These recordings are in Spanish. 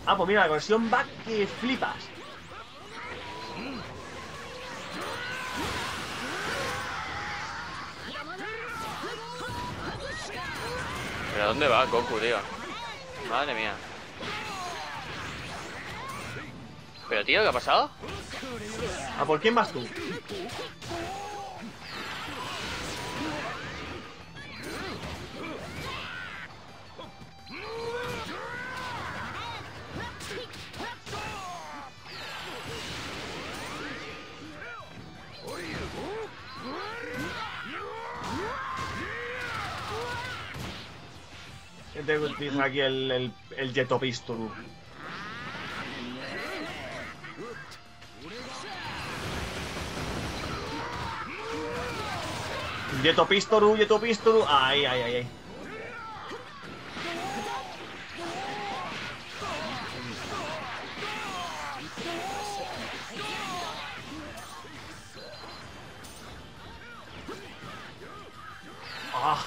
Ah, pues mira, la conexión va que flipas. ¿Pero dónde va Goku, tío? Madre mía. Pero tío, ¿qué ha pasado? ¿A por quién vas tú? ¿Qué te utiliza aquí el Jetopistoru? Jetopistoru, Jetopistoru. Ahí, ahí, ahí, ahí. Ah.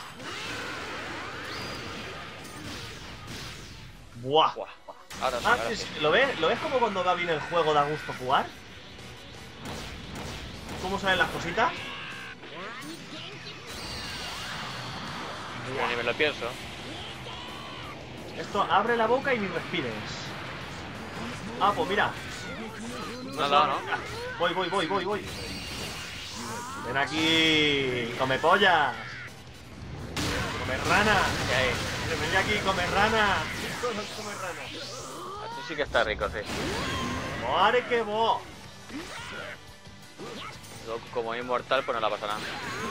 Buah. Buah, buah. Ahora sí, Ah, ahora sí. ¿lo ves? ¿Lo ves como cuando va bien el juego da gusto jugar? ¿Cómo salen las cositas? Ni me lo pienso. Esto abre la boca y ni respires. Ah, pues mira. Nada, ¿no? Voy. Ven aquí, come pollas. Come rana. ¿Qué hay? Ven aquí, come rana. Come rana. Así sí que está rico, sí. ¡Madre que vos! Goku como inmortal, pues no la pasa nada.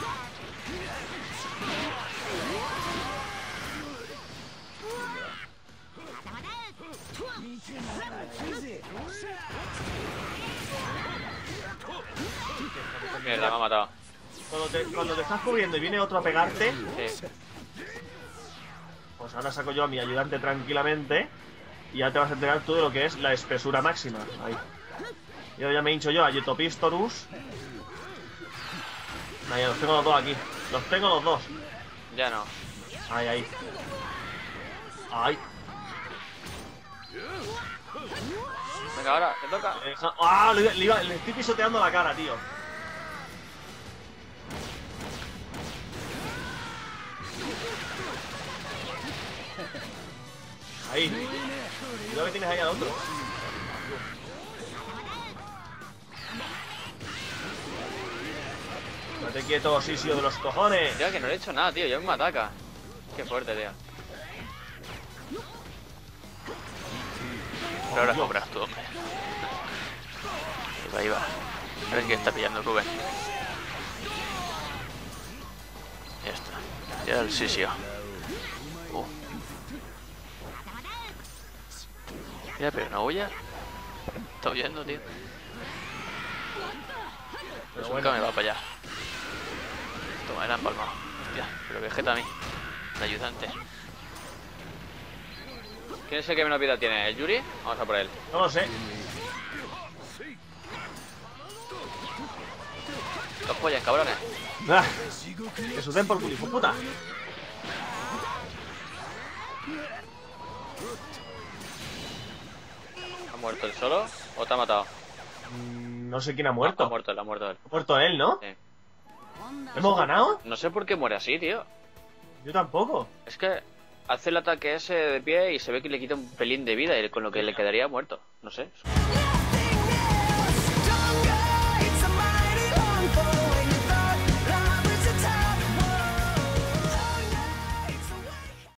Mierda, me ha matado. Cuando te estás cubriendo y viene otro a pegarte, Sí. pues ahora saco yo a mi ayudante tranquilamente y ya te vas a enterar tú de lo que es la espesura máxima. Ahí. Yo ya me hincho yo a Jetopistorus. Ahí, los tengo los dos aquí. Los tengo los dos. Ya no. Ahí. Ay. Venga, ahora, te toca. ¡Ah! Le estoy pisoteando la cara, tío. Ahí. Cuidado que tienes ahí al otro. Date quieto, Sisio de los cojones. Tío, que no le he hecho nada, tío. Ya me ataca. Qué fuerte, tío. Pero ahora cobras tú, hombre. Ahí va. A ver qué está pillando Rubén. Ya está. Ya era el sisio. Mira, pero no huya. Está huyendo, tío. Pues nunca me va para allá. Toma, era empalmado. Hostia, pero Vegeta a mí. De ayudante. ¿Quién es el que menos vida tiene? ¿El Yuri? Vamos a por él. No lo sé. Dos pollas, cabrones. Ah, que su den por culo, hijo de puta. ¿Ha muerto él solo? ¿O te ha matado? No sé quién ha muerto. Ha muerto él, ha muerto él. Ha muerto él, ¿no? Sí. ¿Hemos ganado? No sé por qué muere así, tío. Yo tampoco. Es que hace el ataque ese de pie y se ve que le quita un pelín de vida y con lo que le quedaría muerto. No sé.